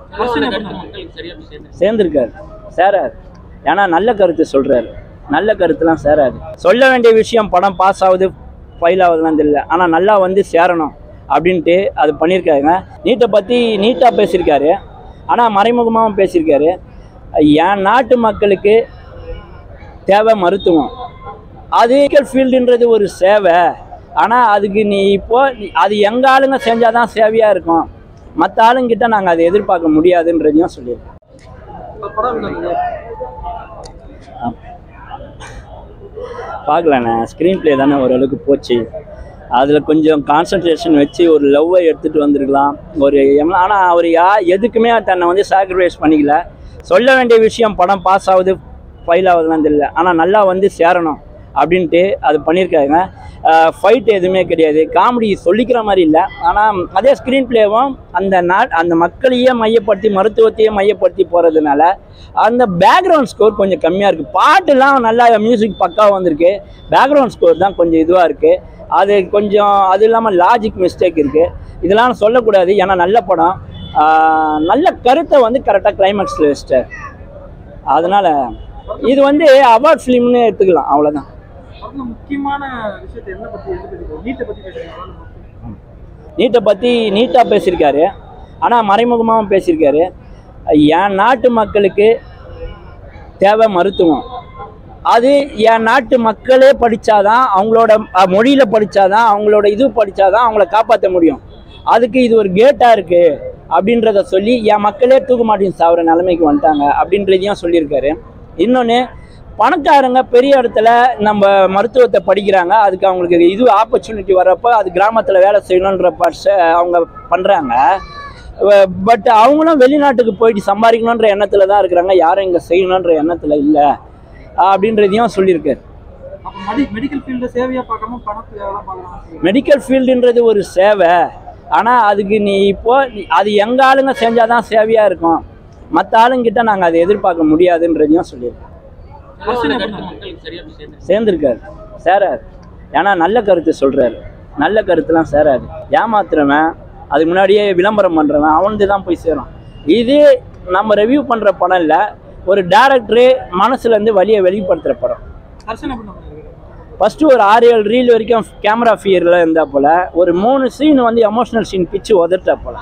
சேர்ந்திருக்காரு, சேராது. ஏன்னா நல்ல கருத்து சொல்றாரு, நல்ல கருத்துலாம் சேராது. சொல்ல வேண்டிய விஷயம் படம் பாஸ் ஆகுது ஃபைல் ஆகுதுலாம் தெரியல, ஆனால் நல்லா வந்து சேரணும் அப்படின்ட்டு அது பண்ணியிருக்காருங்க. நீட்டை பற்றி நீட்டாக பேசியிருக்காரு, ஆனால் மறைமுகமாகவும் பேசியிருக்காரு. என் நாட்டு மக்களுக்கு தேவை மருத்துவம், அது ஃபீல்டுன்றது ஒரு சேவை. ஆனால் அதுக்கு நீ இப்போ அது எங்கள் ஆளுங்க செஞ்சால் தான் சேவையாக இருக்கும், மற்ற ஆளுங்கிட்ட நாங்கள் அதை எதிர்பார்க்க முடியாதுன்றதையும் சொல்லியிருக்கோம். பார்க்கலண்ணே, ஸ்க்ரீன் பிளே தானே ஓரளவுக்கு போச்சு. அதில் கொஞ்சம் கான்சன்ட்ரேஷன் வச்சு ஒரு லவ்வை எடுத்துகிட்டு வந்திருக்கலாம் ஒரு. ஆனால் அவர் எதுக்குமே தன்னை வந்து சாக்ரிஃபைஸ் பண்ணிக்கல. சொல்ல வேண்டிய விஷயம் படம் பாஸ் ஆகுது ஃபைல் ஆகுதுலாம் தெரியல, ஆனால் நல்லா வந்து சேரணும் அப்படின்ட்டு அது பண்ணியிருக்காங்க. ஃபைட் எதுவுமே கிடையாது, காமெடி சொல்லிக்கிற மாதிரி இல்லை. ஆனால் அதே ஸ்க்ரீன் பிளேவும் அந்த மக்களையே மையப்படுத்தி மருத்துவத்தையே மையப்படுத்தி போகிறதுனால அந்த பேக்ரவுண்ட் ஸ்கோர் கொஞ்சம் கம்மியாக இருக்குது. பாட்டுலாம் நல்லா மியூசிக் பக்காவாக வந்திருக்கு, பேக்ரவுண்ட் ஸ்கோர் தான் கொஞ்சம் இதுவாக இருக்குது. அது கொஞ்சம் அது இல்லாமல் லாஜிக் மிஸ்டேக் இருக்குது. இதெல்லாம் சொல்லக்கூடாது, ஏன்னா நல்ல படம், நல்ல கருத்தை வந்து கரெக்டாக கிளைமேக்ஸில் வச்சிட்டார். அதனால் இது வந்து அவார்ட் ஃபிலிம்னு எடுத்துக்கலாம், அவ்வளோதான். முக்கியமான விஷயத்தை என்ன பற்றி நீட்டை பற்றி நீட்டாக பேசியிருக்காரு, ஆனால் மறைமுகமாகவும் பேசியிருக்காரு. என் நாட்டு மக்களுக்கு தேவை மருத்துவம், அது என் நாட்டு மக்களே படித்தாதான், அவங்களோட மொழியில் படித்தாதான், அவங்களோட இது படித்தாதான் அவங்கள காப்பாற்ற முடியும். அதுக்கு இது ஒரு கேட்டாக இருக்குது அப்படின்றத சொல்லி என் மக்களே தூக்க மாட்டேன்னு சாப்பிட்ற நிலைமைக்கு வந்துட்டாங்க அப்படின்றதையும் சொல்லியிருக்காரு. இன்னொன்று, பணக்காரங்க பெரிய இடத்துல நம்ம மருத்துவத்தை படிக்கிறாங்க, அதுக்கு அவங்களுக்கு இது ஆப்பர்ச்சுனிட்டி வர்றப்போ அது கிராமத்தில் வேலை செய்யணுன்ற அவங்க பண்ணுறாங்க. பட் அவங்களும் வெளிநாட்டுக்கு போயிட்டு சம்பாதிக்கணுன்ற எண்ணத்தில் தான் இருக்கிறாங்க, யாரும் இங்கே செய்யணுன்ற எண்ணத்தில் இல்லை அப்படின்றதையும் சொல்லியிருக்காரு. மெடிக்கல் ஃபீல்டுன்றது ஒரு சேவை, ஆனால் அதுக்கு நீ இப்போ அது எங்கள் ஆளுங்க செஞ்சால் தான் சேவையாக இருக்கும், மற்ற ஆளுங்கிட்ட நாங்கள் அதை எதிர்பார்க்க முடியாதுன்றதையும் சொல்லியிருக்கோம். சேர்ந்திருக்காரு, சேராது. ஏன்னா நல்ல கருத்து சொல்றாரு, நல்ல கருத்துலாம் சேராது. ஏமாத்துறவன், அதுக்கு முன்னாடியே விளம்பரம் பண்றவன் அவனுக்கு தான் போய் சேரும். இது நம்ம ரிவ்யூ பண்ற படம் இல்லை, ஒரு டைரக்டரு மனசுல இருந்து வழியை வெளிப்படுத்துற படம். ஃபர்ஸ்ட் ஒரு 6-7 ரீல் வரைக்கும் கேமரா ஃபியர்ல இருந்தா போல, ஒரு 3 சீன் வந்து எமோஷனல் சீன் பிச்சு உதட்டா போல.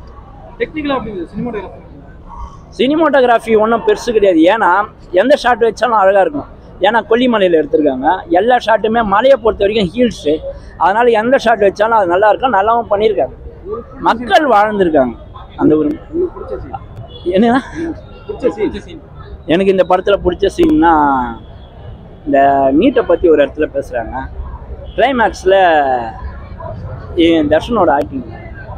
சினிமோட்டோகிராஃபி ஒன்றும் பெருசு கிடையாது, ஏன்னா எந்த ஷாட் வச்சாலும் அழகாக இருக்கும். ஏன்னா கொல்லிமலையில் எடுத்திருக்காங்க, எல்லா ஷாட்டுமே மலையை பொறுத்த வரைக்கும் ஹீல்ஸு, அதனால் எந்த ஷாட் வச்சாலும் அது நல்லா இருக்கும், நல்லாவும் பண்ணியிருக்காங்க. மக்கள் வாழ்ந்துருக்காங்க அந்த ஒரு. என்னன்னா எனக்கு இந்த படத்தில் பிடிச்ச சீன்னா, இந்த நீட்டை பற்றி ஒரு இடத்துல பேசுகிறாங்க, கிளைமேக்ஸில் தர்ஷனோட ஆக்டிங்.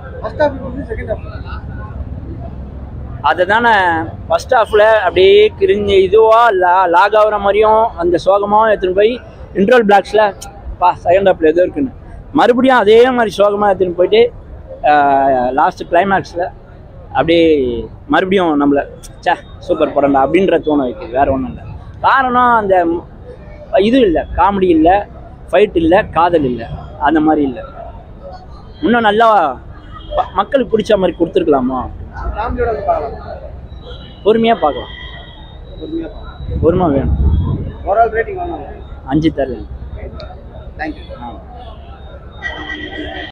அதை தானே ஃபஸ்ட் ஹாஃபில் அப்படியே கிரிஞ்சு இதுவாக லாக் ஆகிற மாதிரியும் அந்த சோகமாகவும் எடுத்துன்னு போய் இன்ட்ரோல் பிளாக்ஸில் செகண்ட் ஹாஃபில் எதோ இருக்குன்னு மறுபடியும் அதே மாதிரி சோகமாக எடுத்துன்னு போயிட்டு லாஸ்ட்டு கிளைமேக்ஸில் அப்படியே மறுபடியும் நம்மளை சூப்பர் படம்டா அப்படின்ற தோண வைக்குது, வேறு ஒன்றும் இல்லை. காரணம் அந்த இது இல்லை, காமெடி இல்லை, ஃபைட் இல்லை, காதல் இல்லை, அந்த மாதிரி இல்லை. இன்னும் நல்லா மக்களுக்கு பிடிச்ச மாதிரி கொடுத்துருக்கலாமா, பொறுமையாக பார்க்கலாம். பொறுமை வேணும். 5 தரேன். தேங்க்யூ.